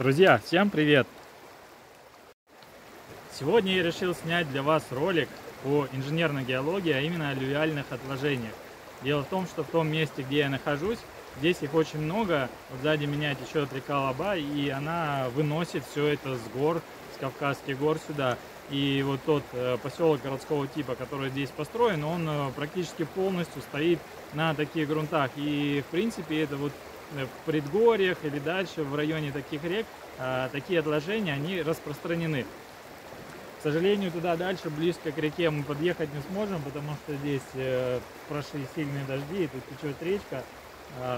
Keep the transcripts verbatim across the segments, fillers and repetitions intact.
Друзья, всем привет! Сегодня я решил снять для вас ролик по инженерной геологии, а именно аллювиальных отложениях. Дело в том, что в том месте, где я нахожусь, здесь их очень много. Вот сзади меня течет река Лаба, и она выносит все это с гор, с Кавказских гор сюда. И вот тот э, поселок городского типа, который здесь построен, он э, практически полностью стоит на таких грунтах. И в принципе это вот в предгорьях или дальше в районе таких рек э, такие отложения, они распространены. К сожалению, туда дальше, близко к реке, мы подъехать не сможем, потому что здесь э, прошли сильные дожди, и тут течет речка. Э,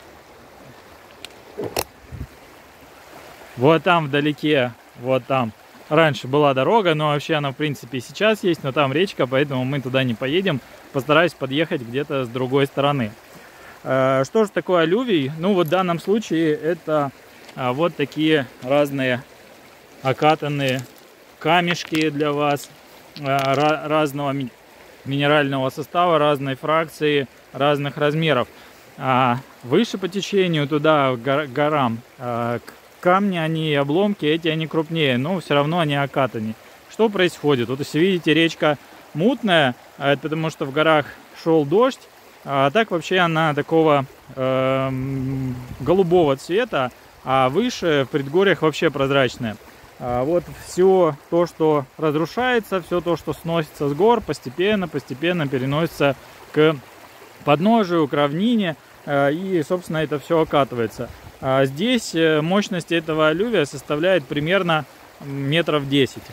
вот там вдалеке, вот там. Раньше была дорога, но вообще она в принципе и сейчас есть, но там речка, поэтому мы туда не поедем. Постараюсь подъехать где-то с другой стороны. Что же такое аллювий? Ну вот в данном случае это вот такие разные окатанные камешки для вас, разного минерального состава, разной фракции, разных размеров. Выше по течению туда, к горам, камни, они обломки, эти они крупнее, но все равно они окатаны. Что происходит? Вот если видите, речка мутная, это потому что в горах шел дождь, а так вообще она такого э, голубого цвета, а выше в предгорьях вообще прозрачная. А вот все то, что разрушается, все то, что сносится с гор, постепенно, постепенно переносится к подножию, к равнине, э, и, собственно, это все окатывается. А здесь мощность этого аллювия составляет примерно метров десять.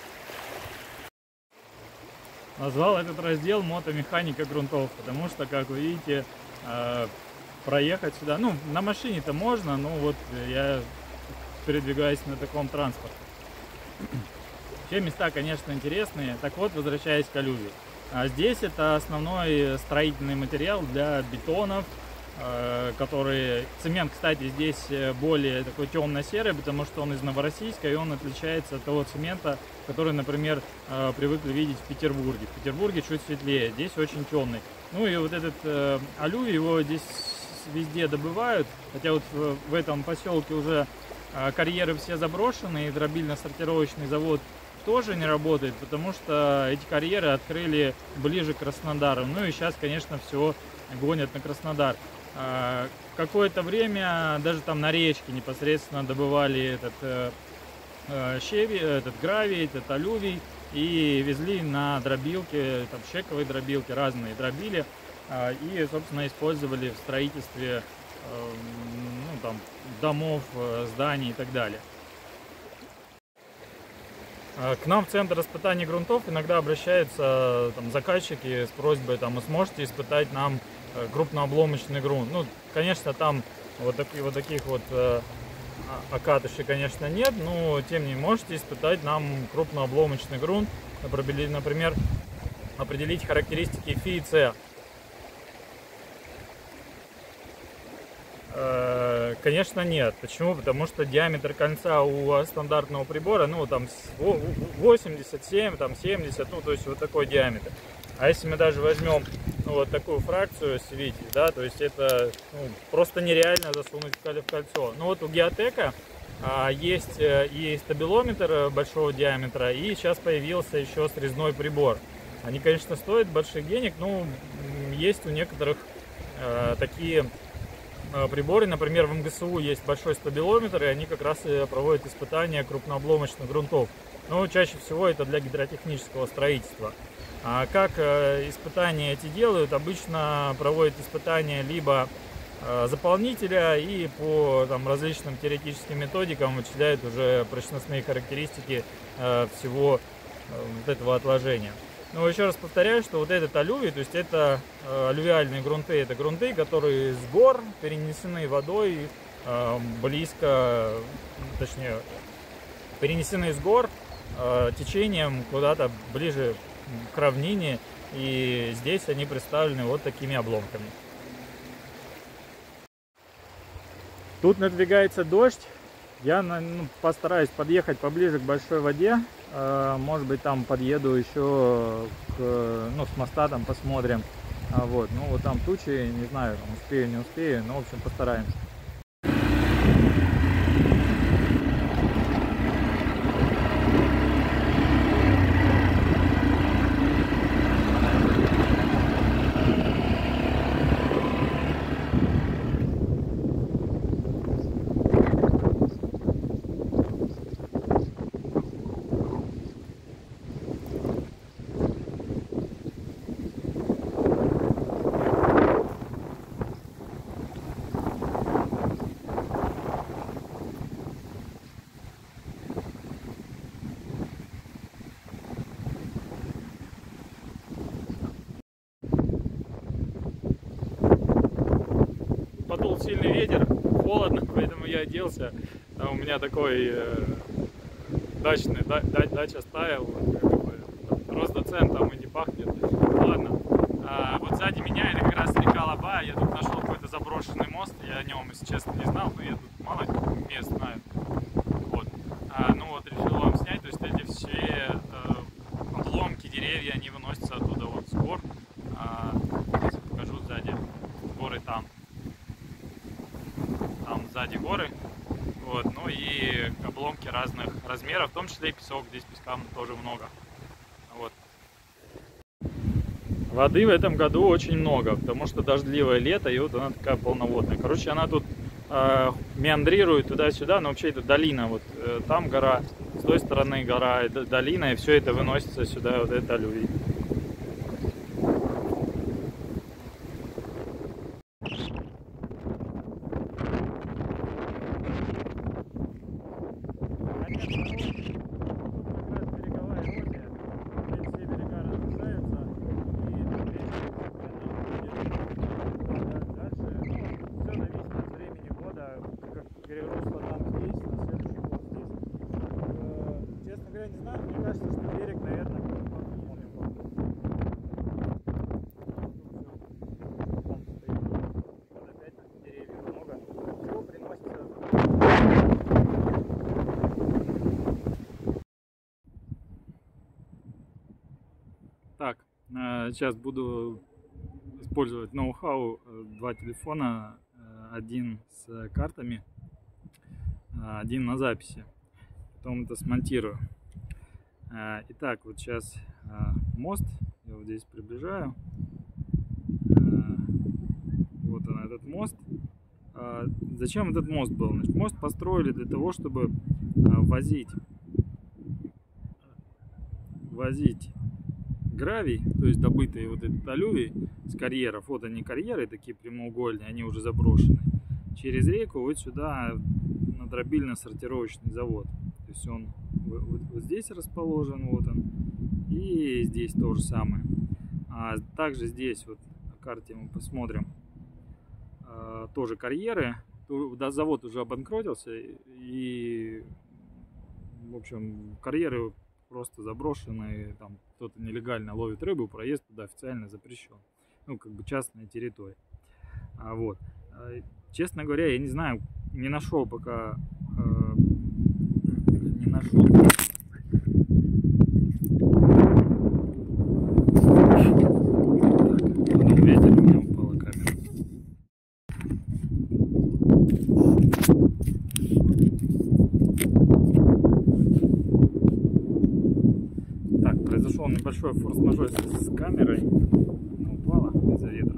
Назвал этот раздел мотомеханика грунтов, потому что, как вы видите, проехать сюда, ну, на машине-то можно, но вот я передвигаюсь на таком транспорте. Все места, конечно, интересные. Так вот, возвращаясь к аллювию. А здесь это основной строительный материал для бетонов, который, цемент, кстати, здесь более такой темно-серый, потому что он из Новороссийска, и он отличается от того цемента, который, например, привыкли видеть в Петербурге. В Петербурге чуть светлее, здесь очень темный. Ну и вот этот э, аллювий, его здесь везде добывают, хотя вот в, в этом поселке уже э, карьеры все заброшены, и дробильно-сортировочный завод тоже не работает, потому что эти карьеры открыли ближе к Краснодару. Ну и сейчас, конечно, все гонят на Краснодар. Какое-то время даже там на речке непосредственно добывали этот э, щебень, этот гравий, этот аллювий и везли на дробилки, там шековые дробилки, разные дробили, э, и, собственно, использовали в строительстве э, ну, там, домов, зданий и так далее. К нам в центр испытаний грунтов иногда обращаются там, заказчики с просьбой, там, вы сможете испытать нам крупнообломочный грунт. Ну, конечно, там вот, такие, вот таких вот э, окатышей, конечно, нет, но тем не менее можете испытать нам крупнообломочный грунт, например, определить характеристики Фи и С. Э, конечно, нет. Почему? Потому что диаметр кольца у стандартного прибора, ну, там восемьдесят семь, там семьдесят, ну, то есть вот такой диаметр. А если мы даже возьмем ну, вот такую фракцию, видите, да, то есть это ну, просто нереально засунуть в кольцо. Ну вот у Геотека а, есть и стабилометр большого диаметра, и сейчас появился еще срезной прибор. Они, конечно, стоят больших денег, но есть у некоторых а, такие а, приборы, например, в эм гэ эс у есть большой стабилометр, и они как раз и проводят испытания крупнообломочных грунтов. Но чаще всего это для гидротехнического строительства. А как э, испытания эти делают? Обычно проводят испытания либо э, заполнителя и по там, различным теоретическим методикам вычисляют уже прочностные характеристики э, всего э, вот этого отложения. Но еще раз повторяю, что вот этот аллювий, то есть это э, аллювиальные грунты, это грунты, которые с гор перенесены водой э, близко, точнее, перенесены с гор э, течением куда-то ближе к равнине, и здесь они представлены вот такими обломками. Тут надвигается дождь, я ну, постараюсь подъехать поближе к большой воде, может быть там подъеду еще к, ну, с моста, там посмотрим, вот, ну вот там тучи, не знаю, там успею, не успею, но в общем постараемся. дул сильный ветер, холодно, поэтому я оделся. А у меня такой э, дачный, да, дача стайл, Росдоцент, там и не пахнет. Ладно. А, вот сзади меня это как раз река Лаба. Я тут нашел какой-то заброшенный мост. Я о нем, если честно, не знал, но я тут мало мест знаю. Вот. А, ну вот, решил вам снять. То есть эти все э, обломки, деревья, они выносятся оттуда вот с гор. А, сейчас покажу сзади. Горы там. Там сзади горы. Вот. Ну и обломки разных размеров, в том числе и песок. Здесь песка тоже много. Вот. Воды в этом году очень много, потому что дождливое лето, и вот она такая полноводная. Короче, она тут э, меандрирует туда-сюда, но вообще это долина. Вот э, там гора, с той стороны гора, и долина, и все это выносится сюда, вот это алювий. Не знаю, мне кажется, что берег, наверное, Так, сейчас буду использовать ноу-хау. Два телефона, один с картами, один на записи. Потом это смонтирую. Итак, вот сейчас мост, я вот здесь приближаю. Вот он, этот мост. Зачем этот мост был? Значит, мост построили для того, чтобы возить, возить гравий, то есть добытые вот этот алювий с карьеров. Вот они карьеры такие прямоугольные, они уже заброшены. Через реку вот сюда на дробильно-сортировочный завод. То есть он вот, вот здесь расположен, вот он, и здесь то же самое. А также здесь вот на карте мы посмотрим, а, тоже карьеры. Да, завод уже обанкротился, и в общем карьеры просто заброшенные, там кто-то нелегально ловит рыбу, проезд туда официально запрещен. Ну, как бы частная территория. А вот, честно говоря, я не знаю, не нашел пока. Не нашел. Так, ветер, у меня упала камера. Так, произошел небольшой форс-мажор с камерой. Она упала из-за ветра.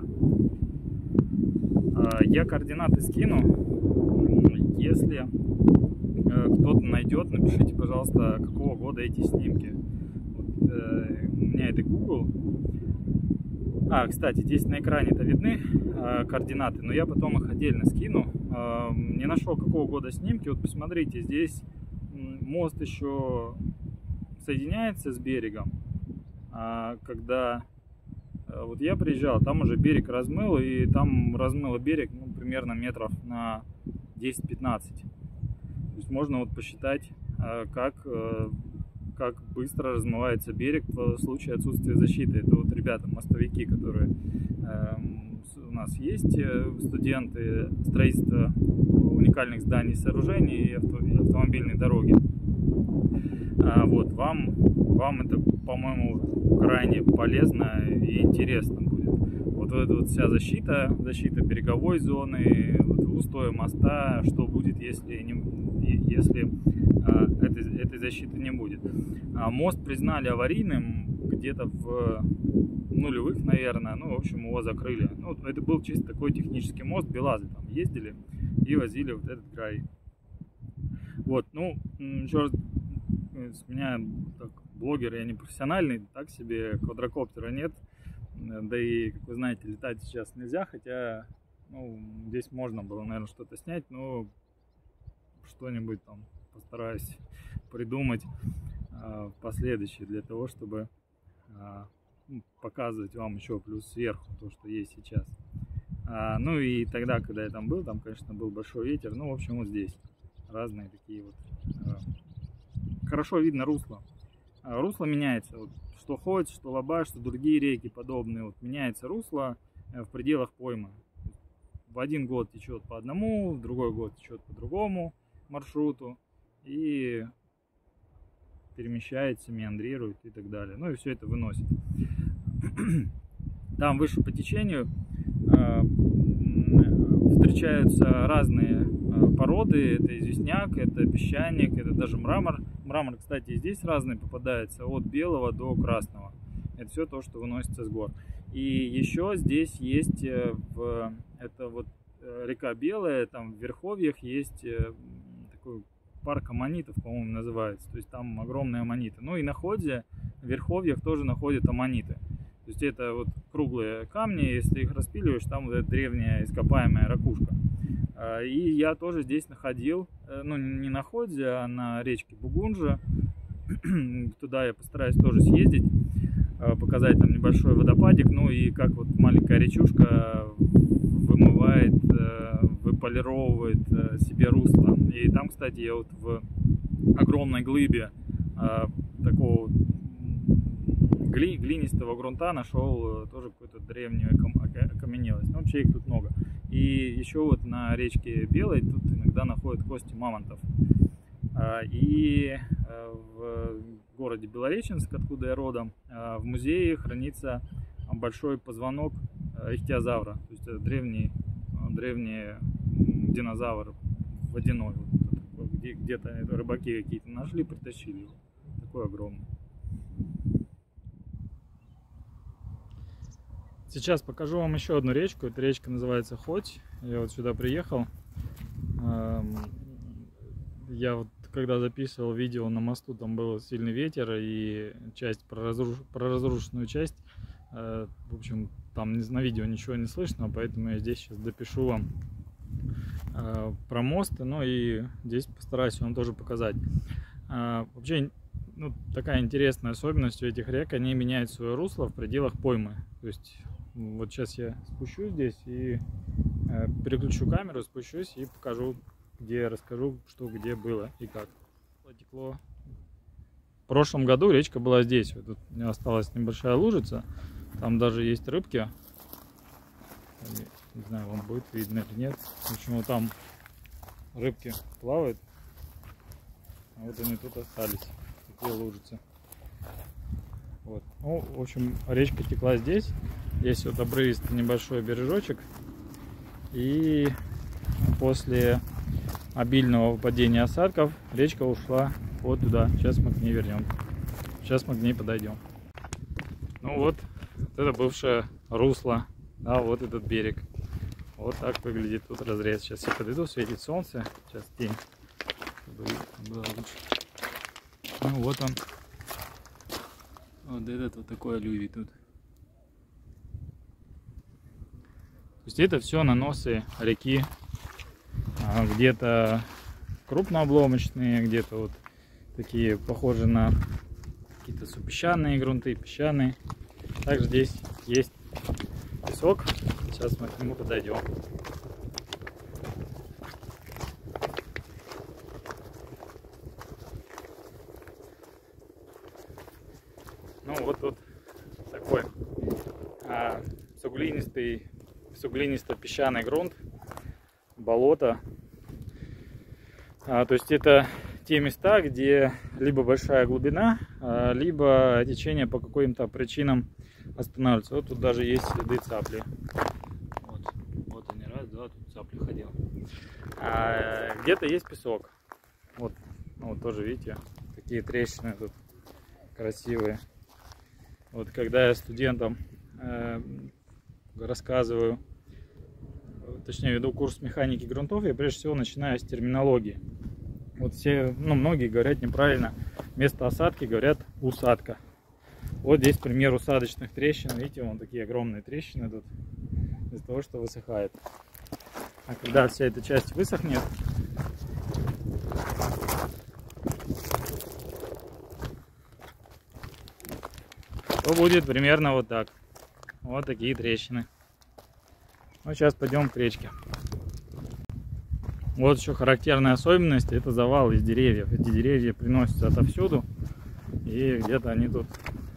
Я координаты скину. Если кто-то найдет, напишите, пожалуйста, какого года эти снимки. Вот, э, у меня это Google. А, кстати, здесь на экране это видны э, координаты, но я потом их отдельно скину. Э, не нашел, какого года снимки. Вот посмотрите, здесь мост еще соединяется с берегом. А когда э, вот я приезжал, там уже берег размыл, и там размыло берег, ну, примерно метров на десять-пятнадцать. То есть можно вот посчитать, как, как быстро размывается берег в случае отсутствия защиты. Это вот ребята, мостовики, которые у нас есть, студенты строительства уникальных зданий и сооружений и автомобильной дороги. Вот, вам, вам это, по-моему, крайне полезно и интересно будет. Вот эта вот вся защита, защита береговой зоны, устоя моста, что будет, если, не, если а, этой, этой защиты не будет. А, мост признали аварийным где-то в нулевых, наверное, ну, в общем, его закрыли. Ну, это был чисто такой технический мост, белазы там ездили и возили вот этот край. Вот, ну, еще раз, с меня так, блогер, я не профессиональный, так себе, квадрокоптера нет, да и, как вы знаете, летать сейчас нельзя, хотя... Ну, здесь можно было, наверное, что-то снять, но что-нибудь там постараюсь придумать а, в последующее для того, чтобы а, ну, показывать вам еще плюс сверху то, что есть сейчас. А, ну и тогда, когда я там был, там, конечно, был большой ветер. Ну, в общем, вот здесь разные такие вот. А, хорошо видно русло. А, русло меняется. Вот, что Хоть, что Лабаш, что другие реки подобные. Вот, меняется русло в пределах поймы. В один год течет по одному, в другой год течет по другому маршруту. И перемещается, меандрирует и так далее. Ну и все это выносит. Там выше по течению э, встречаются разные э, породы. Это известняк, это песчаник, это даже мрамор. Мрамор, кстати, и здесь разный попадается, от белого до красного. Это все то, что выносится с гор. И еще здесь есть, э, в, это вот э, река Белая, там в верховьях есть э, такой парк аммонитов, по-моему, называется. То есть там огромные аммониты. Ну и на Ходе, в верховьях тоже находят аммониты. То есть это вот круглые камни, если их распиливаешь, там вот эта древняя ископаемая ракушка. И я тоже здесь находил, ну не на Ходе, а на речке Бугунжа. Туда я постараюсь тоже съездить, показать там небольшой водопадик. Ну и как вот маленькая речушка вымывает, выполировывает себе русло. И там, кстати, я вот в огромной глыбе такого гли, глинистого грунта нашел тоже какую-то древнюю окаменелость. Ну, вообще их тут много. И еще вот на речке Белой тут иногда находят кости мамонтов. И в городе Белореченск, откуда я родом, в музее хранится большой позвонок ихтиозавра. То есть это древний, древний динозавр водяной. Где-то рыбаки какие-то нашли, притащили его. Такой огромный. Сейчас покажу вам еще одну речку. Эта речка называется Хоть. Я вот сюда приехал. Я вот когда записывал видео на мосту, там был сильный ветер, и часть про, разруш... про разрушенную часть, в общем, там на видео ничего не слышно, поэтому я здесь сейчас допишу вам про мост, ну и здесь постараюсь вам тоже показать. Вообще, ну, такая интересная особенность у этих рек, они меняют свое русло в пределах поймы. То есть вот сейчас я спущусь здесь и переключу камеру, спущусь и покажу, где я расскажу, что где было и как. Текло. В прошлом году речка была здесь. Вот тут у меня осталась небольшая лужица. Там даже есть рыбки. Не знаю, вам будет видно или нет. Почему там рыбки плавают. А вот они тут остались. Такие лужицы. Вот. Ну, в общем, речка текла здесь. Здесь вот обрывистый небольшой бережочек. И после обильного выпадения осадков речка ушла вот туда. Сейчас мы к ней вернем. Сейчас мы к ней подойдем. Ну вот, вот это бывшее русло. Да, вот этот берег. Вот так выглядит тут разрез. Сейчас я подойду, светит солнце. Сейчас тень. Было лучше. Ну вот он. Вот этот вот такой алювий тут. То есть это все наносы реки. Где-то крупнообломочные, где-то вот такие похожи на какие-то супесчаные грунты, песчаные. Также здесь есть песок. Сейчас мы к нему подойдем. Ну вот тут такой а, суглинистый, суглинисто-песчаный грунт, болото. А, то есть это те места, где либо большая глубина, а, либо течение по каким-то причинам останавливается. Вот тут даже есть следы цапли. Вот, вот они, раз, два, тут цапля ходила. А, где-то есть песок. Вот, вот тоже видите, такие трещины тут красивые. Вот когда я студентам э, рассказываю, точнее веду курс механики грунтов, я прежде всего начинаю с терминологии. Вот все, ну многие говорят неправильно, вместо осадки говорят усадка. Вот здесь пример усадочных трещин, видите, вон такие огромные трещины тут, из-за того, что высыхает. А когда вся эта часть высохнет, то будет примерно вот так. Вот такие трещины. Ну, сейчас пойдем к речке. Вот еще характерная особенность, это завал из деревьев. Эти деревья приносятся отовсюду, и где-то они тут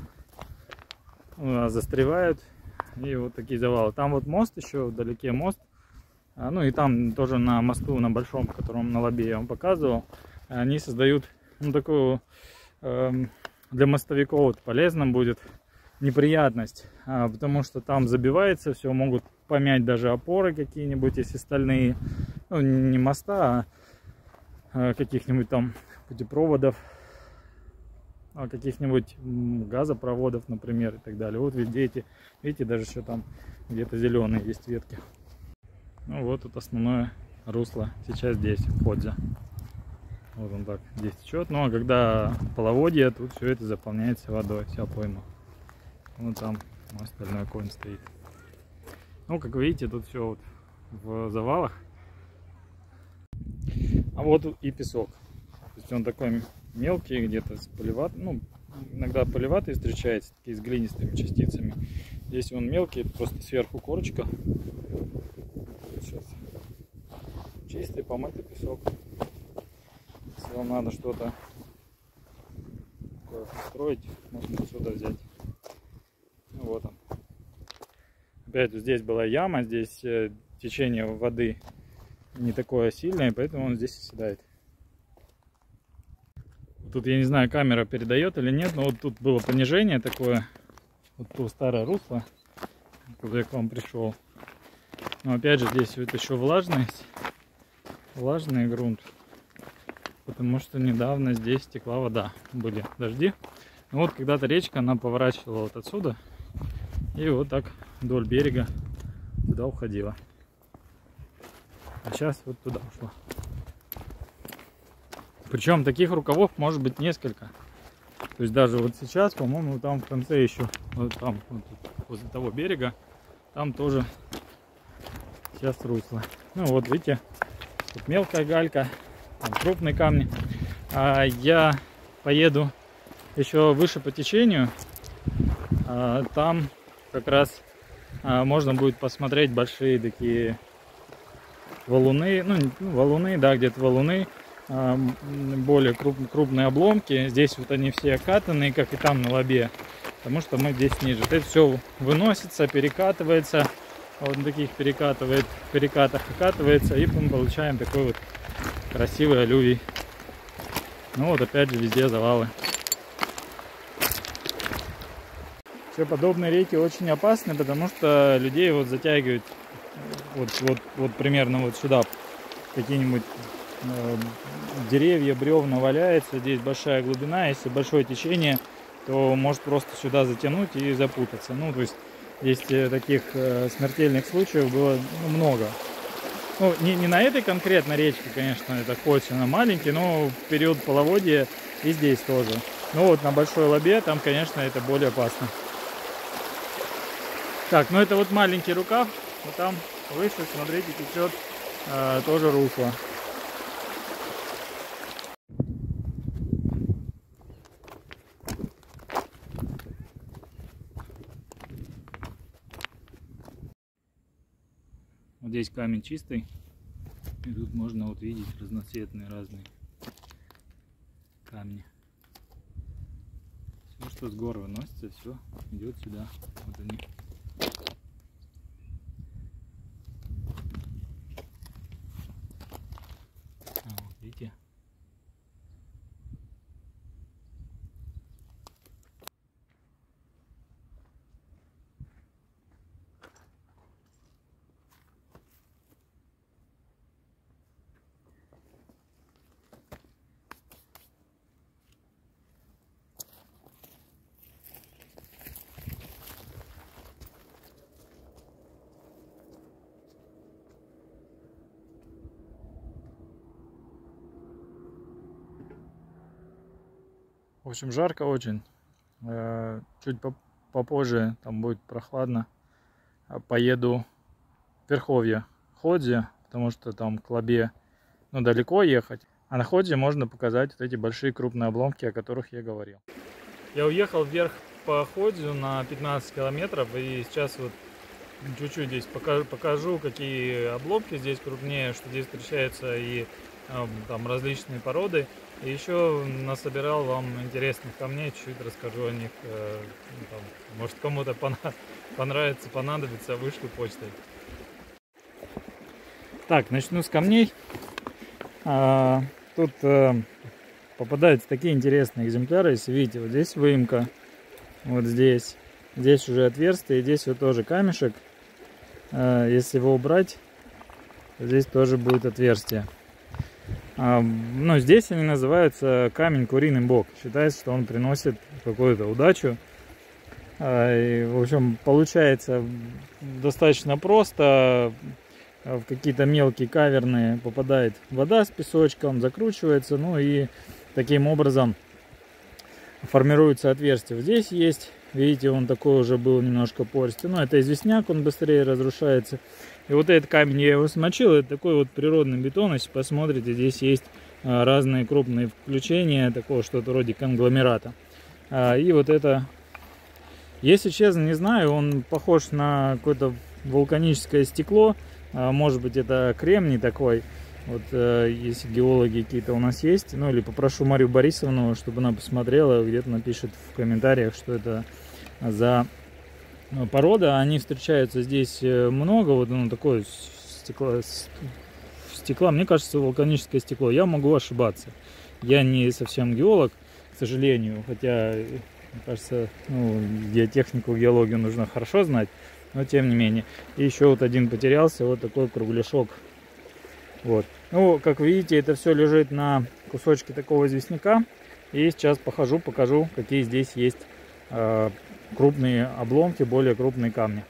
застревают, и вот такие завалы. Там вот мост еще, вдалеке мост, ну и там тоже на мосту, на большом, котором на Лабе я вам показывал, они создают, ну, такую э, для мостовиков вот полезно будет неприятность, а, потому что там забивается все, могут помять даже опоры какие-нибудь, если стальные, ну, не моста, а каких-нибудь там путепроводов, а каких-нибудь газопроводов, например, и так далее. Вот видите, видите, даже еще там где-то зеленые есть ветки. Ну вот тут основное русло сейчас здесь, в Ходзе. Вот он так здесь течет. Ну а когда половодье, тут все это заполняется водой, вся пойма. Вон там остальной конь стоит. Ну, как видите, тут все вот в завалах. А вот и песок. То есть он такой мелкий, где-то с поливат, ну, иногда поливатый встречается, такие с глинистыми частицами. Здесь он мелкий, просто сверху корочка. Сейчас. Чистый, помытый песок. Если вам надо что-то такое построить, можно отсюда взять. Ну, вот он. Опять вот здесь была яма, здесь э, течение воды не такое сильное, поэтому он здесь оседает. Тут я не знаю, камера передает или нет, но вот тут было понижение такое, вот то старое русло, куда я к вам пришел. Но опять же здесь вот еще влажность, влажный грунт, потому что недавно здесь текла вода, были дожди. Ну вот когда-то речка, она поворачивала вот отсюда и вот так вдоль берега туда уходила. А сейчас вот туда ушла. Причем таких рукавов может быть несколько. То есть даже вот сейчас, по-моему, там в конце еще, вот там, вот возле того берега, там тоже сейчас русло. Ну вот видите, тут мелкая галька, там крупные камни. А я поеду еще выше по течению. А там как раз а, можно будет посмотреть большие такие валуны, ну, ну валуны, да, где-то валуны. Более круп, крупные обломки. Здесь вот они все окатанные, как и там на Лабе, потому что мы здесь ниже. Это все выносится, перекатывается, вот на таких перекатывает, перекатах окатывается, и мы получаем такой вот красивый алювий. Ну вот опять же везде завалы. Все подобные реки очень опасны, потому что людей вот затягивают вот, вот, вот примерно вот сюда какие-нибудь деревья, бревна валяется, здесь большая глубина, если большое течение, то может просто сюда затянуть и запутаться. Ну, то есть здесь таких смертельных случаев было, ну, много. Ну, не, не на этой конкретно речке, конечно, это хоть она маленький, но в период половодья и здесь тоже. Ну вот на Большой Лабе, там, конечно, это более опасно. Так, ну это вот маленький рукав, вот там выше, смотрите, течет э, тоже русло. Вот здесь камень чистый, и тут можно вот видеть разноцветные разные камни. Все, что с гор выносится, все идет сюда. Вот они. А, вот видите? В общем, жарко очень. Чуть попозже там будет прохладно. Поеду в Верховье, Ходзе, потому что там к Лабе, ну, далеко ехать. А на Ходзе можно показать вот эти большие крупные обломки, о которых я говорил. Я уехал вверх по Ходзю на пятнадцать километров, и сейчас вот чуть-чуть здесь покажу, покажу, какие обломки здесь крупнее, что здесь встречаются и там различные породы. И еще насобирал вам интересных камней, чуть-чуть расскажу о них. Ну, там, может, кому-то понравится, понадобится, вышлю почтой. Так, начну с камней. А, тут а, попадаются такие интересные экземпляры. Если видите, вот здесь выемка, вот здесь. Здесь уже отверстие, здесь вот тоже камешек. А, если его убрать, здесь тоже будет отверстие. А, ну, здесь они называются камень куриный бок. Считается, что он приносит какую-то удачу. А, и, в общем, получается достаточно просто. В какие-то мелкие каверны попадает вода с песочком, закручивается, ну и таким образом формируется отверстие. Здесь есть, видите, он такой уже был немножко пористый, но это известняк, он быстрее разрушается. И вот этот камень я его смочил, это такой вот природный бетон, если посмотрите, здесь есть разные крупные включения, такого что-то вроде конгломерата. И вот это, если честно, не знаю, он похож на какое-то вулканическое стекло. Может быть, это кремний такой. Вот если геологи какие-то у нас есть, ну или попрошу Марию Борисовну, чтобы она посмотрела, где-то напишет в комментариях, что это за порода. Они встречаются здесь много. Вот оно такое стекло, стекла. Мне кажется, вулканическое стекло. Я могу ошибаться. Я не совсем геолог, к сожалению. Хотя, мне кажется, ну, геотехнику, геологию нужно хорошо знать. Но тем не менее. И еще вот один потерялся, вот такой кругляшок. Вот. Ну, как видите, это все лежит на кусочке такого известняка. И сейчас похожу, покажу, какие здесь есть э, крупные обломки, более крупные камни.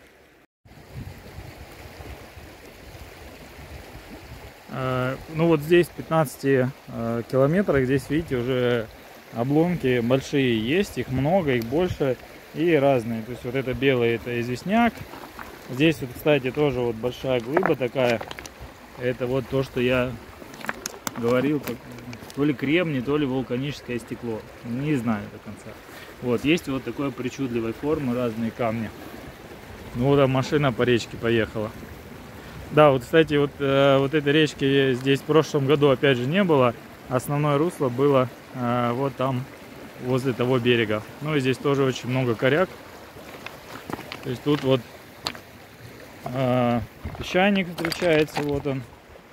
Э, ну вот здесь в пятнадцати э, километрах, здесь видите, уже обломки большие есть, их много, их больше. И разные, то есть вот это белый, это известняк. Здесь вот, кстати, тоже вот большая глыба такая. Это вот то, что я говорил, как, то ли кремний, то ли вулканическое стекло. Не знаю до конца. Вот, есть вот такой причудливой формы разные камни. Ну вот там машина по речке поехала. Да, вот, кстати, вот, э, вот этой речки здесь в прошлом году опять же не было. Основное русло было э, вот там, возле того берега. Ну и здесь тоже очень много коряк. То есть тут вот э, песчаник встречается, вот он.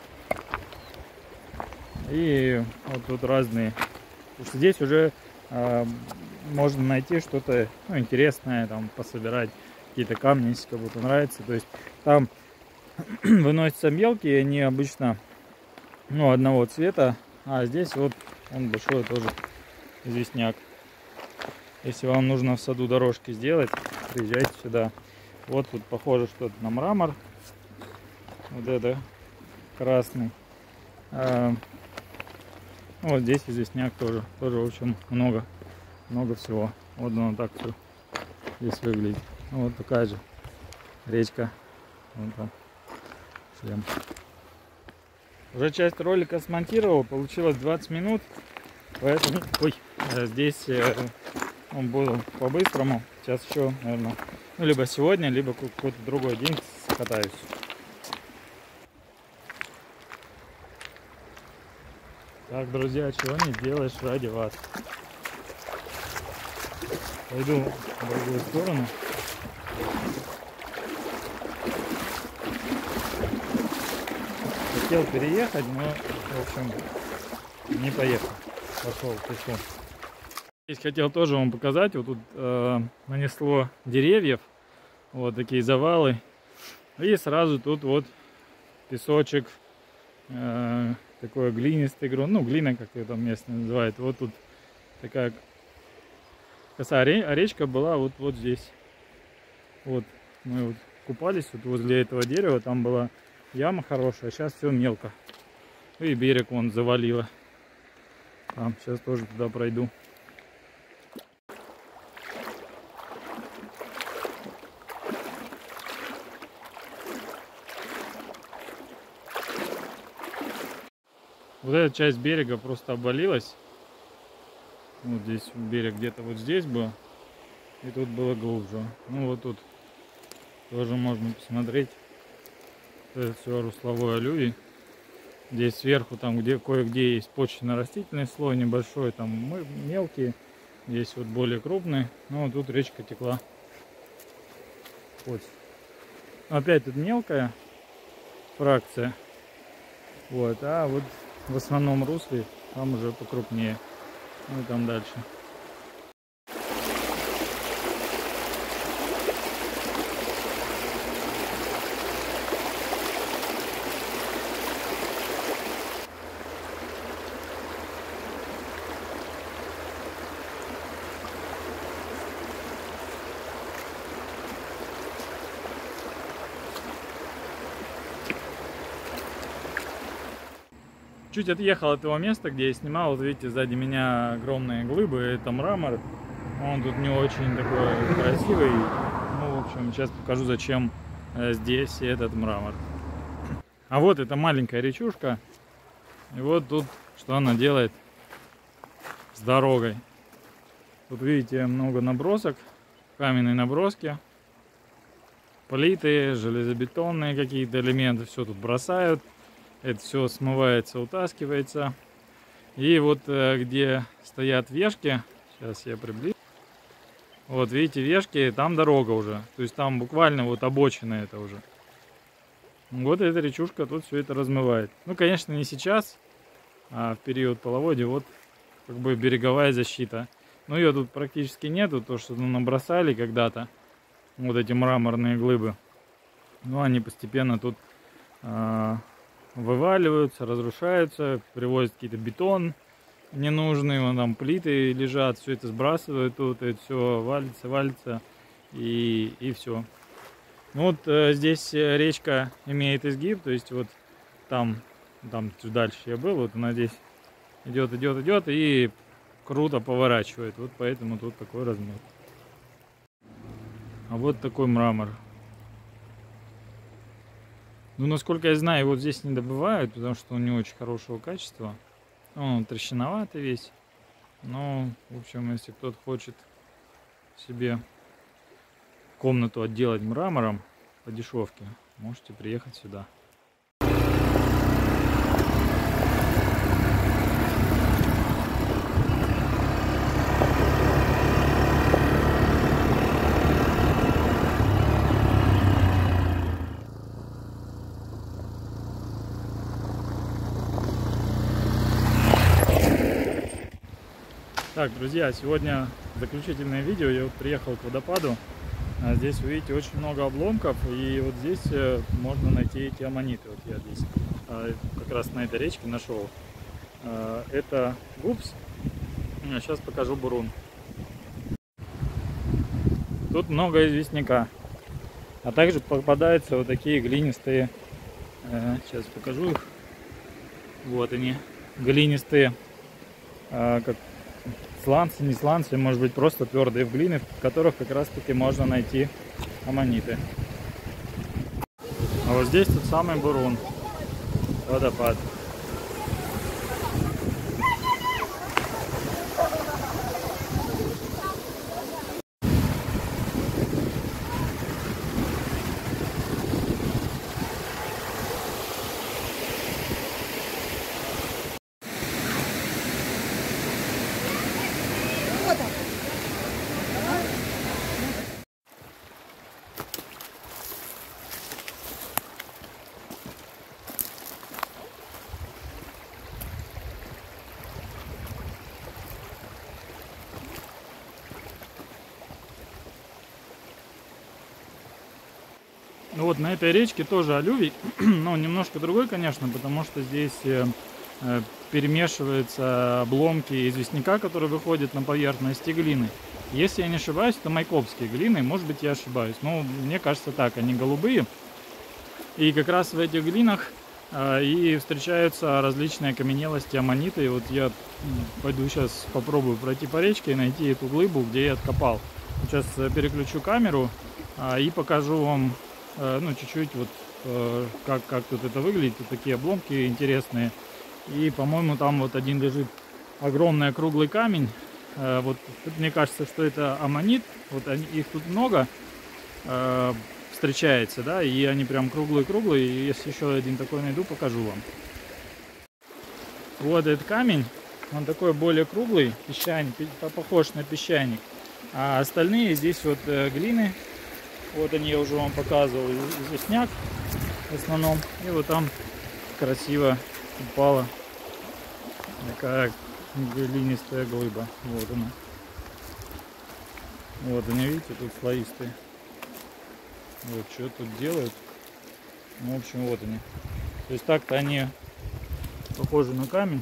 И вот тут разные. Потому что здесь уже э, можно найти что-то, ну, интересное, там пособирать какие-то камни, если кому-то нравится. То есть там выносятся мелкие, они обычно, ну, одного цвета, а здесь вот он большой тоже известняк. Если вам нужно в саду дорожки сделать, приезжайте сюда. Вот тут похоже что-то на мрамор. Вот это красный. А, вот здесь известняк тоже. Тоже, в общем, много. Много всего. Вот оно так все здесь выглядит. Вот такая же речка. Вон там шлем. Уже часть ролика смонтировал. Получилось двадцать минут. Поэтому, ой, здесь э, он был по-быстрому. Сейчас еще, наверное, ну, либо сегодня, либо какой-то другой день катаюсь. Так, друзья, чего не делаешь ради вас. Пойду в другую сторону. Хотел переехать, но, в общем, не поехал. Пошел пешком. Здесь хотел тоже вам показать. Вот тут э, нанесло деревьев. Вот такие завалы. И сразу тут вот песочек. Э, такой глинистый грунт. Ну, глина, как ее там местные называют. Вот тут такая косая речка была вот, вот здесь. Вот мы вот купались вот возле этого дерева. Там была яма хорошая. Сейчас все мелко. И берег вон завалило. Там, сейчас тоже туда пройду. Вот эта часть берега просто обвалилась. Вот здесь берег где-то вот здесь был. И тут было глубже. Ну вот тут Тоже можно посмотреть. Это все русловой алювий. Здесь сверху, там где кое-где есть почвенно-растительный слой небольшой, там мелкий, здесь вот более крупный. Но тут речка текла. Вот. Опять тут мелкая фракция. Вот, а вот в основном русле там уже покрупнее. Ну и там дальше. Чуть отъехал от того места, где я снимал. Вот видите, сзади меня огромные глыбы. Это мрамор. Он тут не очень такой красивый. Ну, в общем, сейчас покажу, зачем здесь этот мрамор. А вот эта маленькая речушка. И вот тут, что она делает с дорогой. Тут видите, много набросок. Каменные наброски. Плиты, железобетонные какие-то элементы. Все тут бросают. Это все смывается, утаскивается. И вот где стоят вешки, сейчас я приближу. Вот видите, вешки, там дорога уже. То есть там буквально вот обочина это уже. Вот эта речушка тут все это размывает. Ну, конечно, не сейчас, а в период половодья. Вот как бы береговая защита. Но ее тут практически нету. То, что ну, набросали когда-то. Вот эти мраморные глыбы. Ну, они постепенно тут... А вываливаются, разрушаются, привозят какие-то бетон ненужный, вон там плиты лежат, все это сбрасывают тут, и все валится, валится, и, и все. Ну вот э, здесь речка имеет изгиб, то есть вот там, там чуть дальше я был, вот она здесь идет, идет, идет и круто поворачивает, вот поэтому тут такой размер. А вот такой мрамор. Ну, насколько я знаю, вот здесь не добывают, потому что он не очень хорошего качества. Он трещиноватый весь. Но, в общем, если кто-то хочет себе комнату отделать мрамором по дешевке, можете приехать сюда. Так, друзья, сегодня заключительное видео. Я вот приехал к водопаду. Здесь вы видите очень много обломков, и вот здесь можно найти эти аммониты. Вот я здесь как раз на этой речке нашел. Это гупс. Сейчас покажу бурун. Тут много известняка, а также попадаются вот такие глинистые. Сейчас покажу их. Вот они, глинистые, как сланцы, не сланцы, может быть просто твердые в глины, в которых как раз таки можно найти аммониты. А вот здесь тот самый бурун, водопад. Ну вот на этой речке тоже алювий, но немножко другой, конечно, потому что здесь э, перемешиваются обломки известняка, которые выходят на поверхность, и глины. Если я не ошибаюсь, это майкопские глины, может быть я ошибаюсь, но мне кажется так, они голубые. И как раз в этих глинах э, и встречаются различные окаменелости, аммониты. И вот я пойду сейчас попробую пройти по речке и найти эту глыбу, где я откопал. Сейчас переключу камеру э, и покажу вам ну, чуть-чуть вот э, как, как тут это выглядит. Тут такие обломки интересные. И, по-моему, там вот один лежит огромный круглый камень. Э, вот мне кажется, что это аммонит. Вот они, их тут много. Э, встречается, да, и они прям круглые-круглые. И если еще один такой найду, покажу вам. Вот этот камень, он такой более круглый, песчаник, похож на песчаник. А остальные здесь вот глины, вот они я уже вам показывал, известняк в основном. И вот там красиво упала такая глинистая глыба. Вот она. Вот они, видите, тут слоистые. Вот что тут делают. Ну, в общем, вот они. То есть так-то они похожи на камень.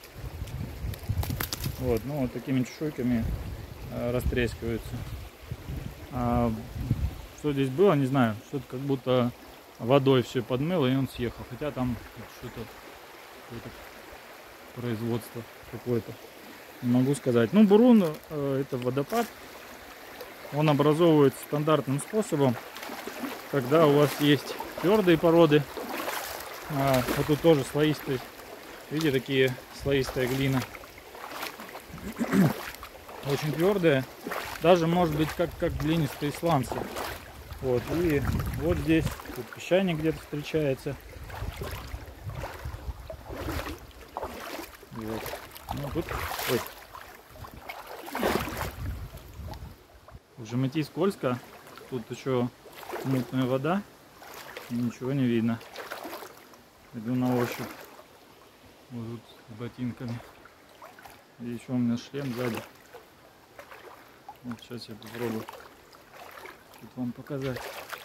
Вот, ну вот такими чешуйками э, растрескиваются. А что здесь было, не знаю. Что-то как будто водой все подмыло, и он съехал. Хотя там что-то производство какое-то. Не могу сказать. Ну, бурун э, это водопад. Он образовывается стандартным способом, когда у вас есть твердые породы. А, вот тут тоже слоистые. Видите, такие слоистая глина. Очень твердая. Даже может быть как, как глинистые сланцы. Вот. И вот здесь тут песчаник где-то встречается. Вот. Ну, тут... Ой. В Жемыти скользко. Тут еще мутная вода. И ничего не видно. Иду на ощупь. Вот тут с ботинками. И еще у меня шлем сзади. Вот сейчас я попробую тут вам показать.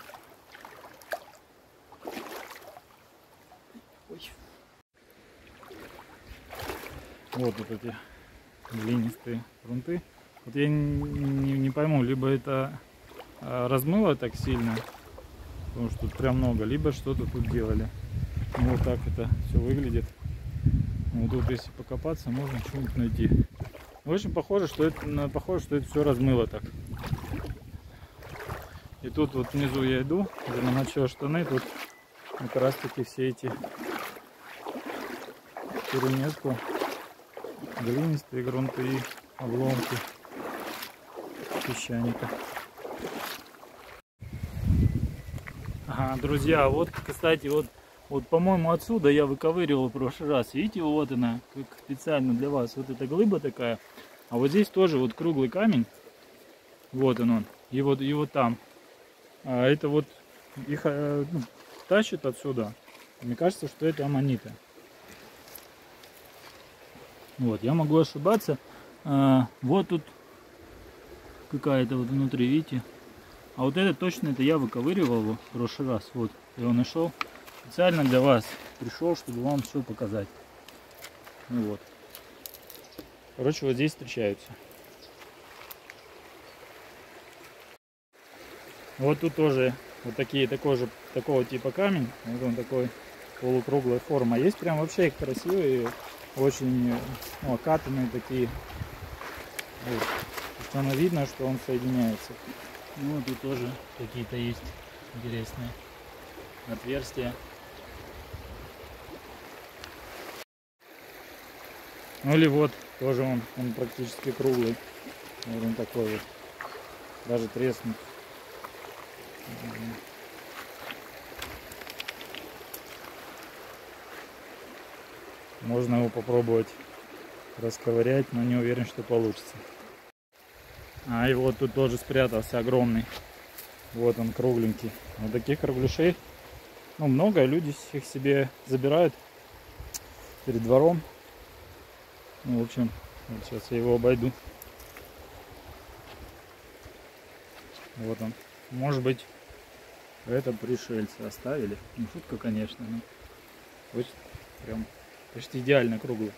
Ой. Вот вот эти глинистые грунты. Вот я не, не, не пойму, либо это а, размыло так сильно, потому что тут прям много, либо что-то тут делали. Ну, вот так это все выглядит. Вот тут, если покопаться, можно что-нибудь найти. Очень похоже, что это похоже, что это все размыло так. И тут вот внизу я иду, уже намочил штаны, тут как раз таки все эти перемеску глинистые грунты и обломки песчаника. Ага, друзья, вот, кстати, вот, вот по-моему, отсюда я выковыривал в прошлый раз. Видите, вот она, как специально для вас. Вот эта глыба такая. А вот здесь тоже вот круглый камень. Вот он он. И вот, и вот там. А это вот их ну, тащат отсюда. Мне кажется, что это аммониты. Вот, я могу ошибаться. А, вот тут какая-то вот внутри, видите. А вот это точно, это я выковыривал его в прошлый раз. Вот, я его нашел. Специально для вас пришел, чтобы вам все показать. Ну вот. Короче, вот здесь встречаются. Вот тут тоже вот такие, такой же, такого типа камень. Вот он такой полукруглая форма. Есть прям вообще красивые, очень ну, окатанные такие. Вот. То есть оно видно, что он соединяется. Ну, тут тоже какие-то есть интересные отверстия. Ну или вот, тоже он, он практически круглый. Вот он такой вот. Даже треснут. Можно его попробовать расковырять, но не уверен, что получится. А и вот тут тоже спрятался огромный. Вот он кругленький. Вот таких кругляшей ну, много. Люди их себе забирают перед двором. Ну, в общем, вот сейчас я его обойду. Вот он. Может быть, это пришельцы оставили. Ну, шутка, конечно. Но очень прям почти идеально круглый.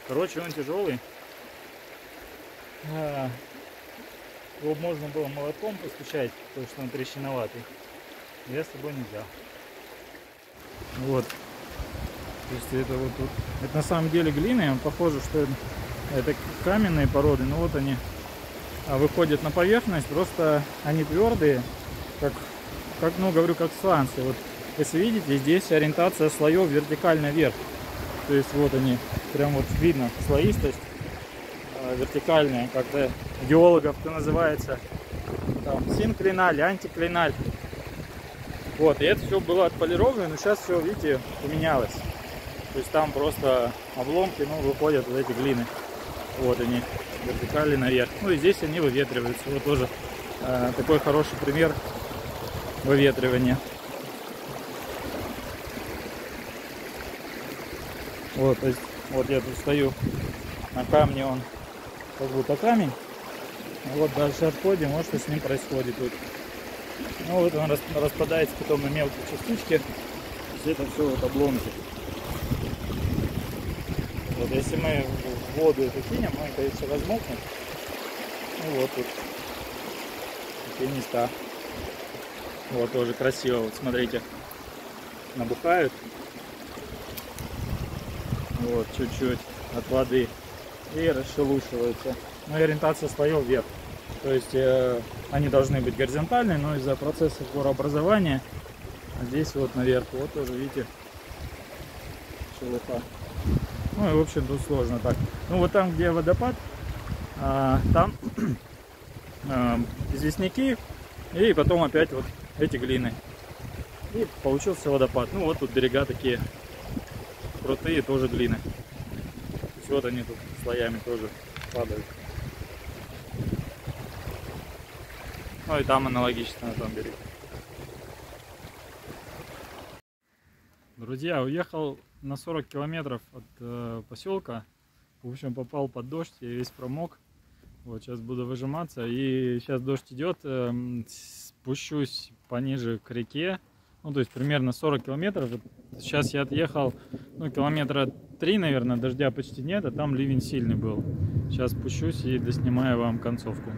Короче, он тяжелый. А, его можно было молотком постучать, потому что он трещиноватый. Я с собой не взял. Вот. То есть это вот тут. Это на самом деле глина. Похоже, что это, это каменные породы. Но вот они выходят на поверхность. Просто они твердые. Как, как ну, говорю, как сланцы. Вот, если видите, здесь ориентация слоев вертикально вверх. То есть вот они. Прям вот видно слоистость вертикальная. Как-то геологов это называется. Там синклиналь, антиклиналь. Вот, и это все было отполировано, но сейчас все, видите, поменялось. То есть там просто обломки, ну, выходят вот эти глины. Вот они, вертикали наверх. Ну и здесь они выветриваются. Вот тоже э, такой хороший пример выветривания. Вот, то есть, вот я тут стою на камне, он как будто камень. Вот дальше отходим, вот что с ним происходит тут. Ну вот он распадается потом на мелкие частички. Все это все вот обломки. Вот если мы в воду это кинем, мы, конечно, размокнем. Ну вот тут такие места. Вот тоже красиво. Вот смотрите, набухают. Вот чуть-чуть от воды и расшелушиваются. Ну и ориентация слоев вверх. То есть э, они должны быть горизонтальные, но из-за процесса горообразования здесь вот наверх, вот тоже видите, шелуха. Ну и в общем тут сложно так. Ну вот там, где водопад, а, там а, известняки и потом опять вот эти глины. И получился водопад. Ну вот тут берега такие крутые, тоже глины. То есть вот они тут слоями тоже падают. Ну и там аналогично на том берегу. Друзья, уехал на сорок километров от э, поселка. В общем, попал под дождь, я весь промок. Вот сейчас буду выжиматься. И сейчас дождь идет, э, спущусь пониже к реке. Ну, то есть примерно сорок километров. Сейчас я отъехал, ну, километра три, наверное, дождя почти нет, а там ливень сильный был. Сейчас спущусь и доснимаю вам концовку.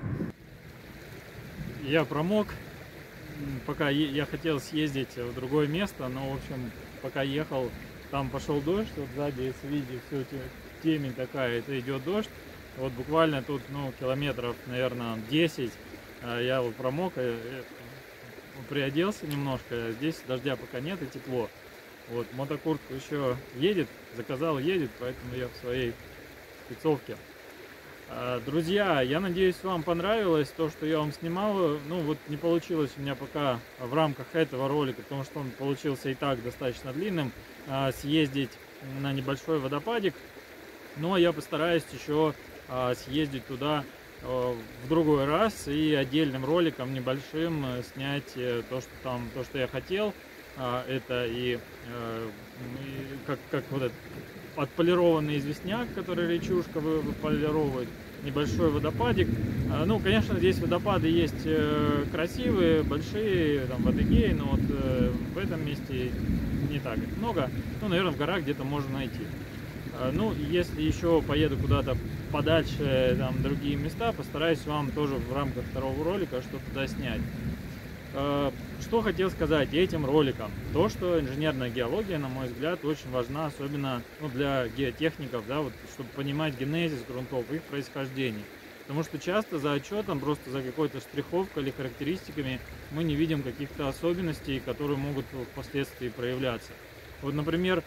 Я промок, пока я хотел съездить в другое место, но, в общем, пока ехал, там пошел дождь, вот сзади, если видите, все темень такая, это идет дождь. Вот буквально тут, ну, километров, наверное, десять я вот промок, приоделся немножко, здесь дождя пока нет и тепло. Вот, мотокуртка еще едет, заказал, едет, поэтому я в своей спецовке. Друзья, я надеюсь, вам понравилось то, что я вам снимал. Ну вот не получилось у меня пока в рамках этого ролика, потому что он получился и так достаточно длинным, съездить на небольшой водопадик. Но я постараюсь еще съездить туда в другой раз и отдельным роликом небольшим снять то, что там, то, что я хотел. Это и, и как, как вот этот отполированный известняк, который речушка выполировывает, небольшой водопадик. Ну, конечно, здесь водопады есть красивые, большие, там в Адыгее, но вот в этом месте не так много. Ну, наверное, в горах где-то можно найти. Ну, если еще поеду куда-то подальше, там другие места, постараюсь вам тоже в рамках второго ролика что-то туда снять. Что хотел сказать этим роликом? То, что инженерная геология, на мой взгляд, очень важна, особенно, ну, для геотехников, да, вот, чтобы понимать генезис грунтов, их происхождение. Потому что часто за отчетом, просто за какой-то штриховкой или характеристиками мы не видим каких-то особенностей, которые могут впоследствии проявляться. Вот, например,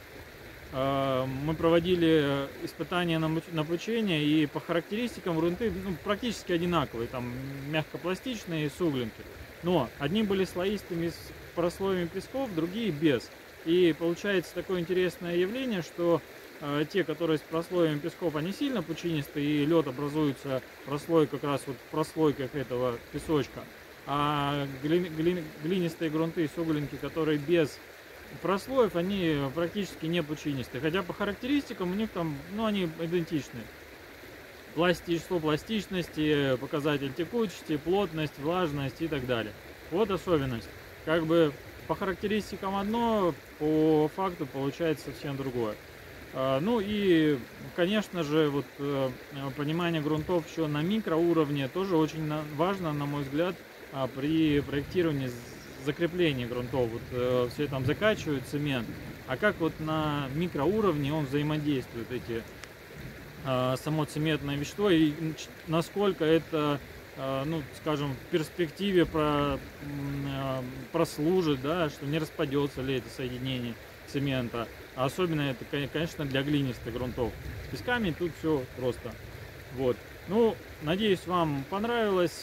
мы проводили испытания на обучение, и по характеристикам грунты, ну, практически одинаковые, там мягкопластичные, суглинки. Но одни были слоистыми с прослоями песков, другие без. И получается такое интересное явление, что э, те, которые с прослоями песков, они сильно пучинистые, и лед образуется прослой как раз вот в прослойках этого песочка. А гли, гли, глинистые грунты, суглинки, которые без прослоев, они практически не пучинистые. Хотя по характеристикам у них там, ну, они идентичны. Число пластичности, показатель текучести, плотность, влажность и так далее. Вот особенность. Как бы по характеристикам одно, по факту получается совсем другое. Ну и, конечно же, вот понимание грунтов еще на микроуровне тоже очень важно, на мой взгляд, при проектировании закрепления грунтов. Вот все там закачивают цемент, а как вот на микроуровне он взаимодействует, эти само цементное вещество, и насколько это, ну, скажем, в перспективе про, прослужит, да, что не распадется ли это соединение цемента. А особенно это, конечно, для глинистых грунтов. С песками тут все просто. Вот. Ну, надеюсь, вам понравилось.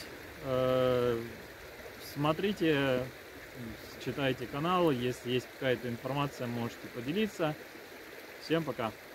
Смотрите, читайте канал. Если есть какая-то информация, можете поделиться. Всем пока.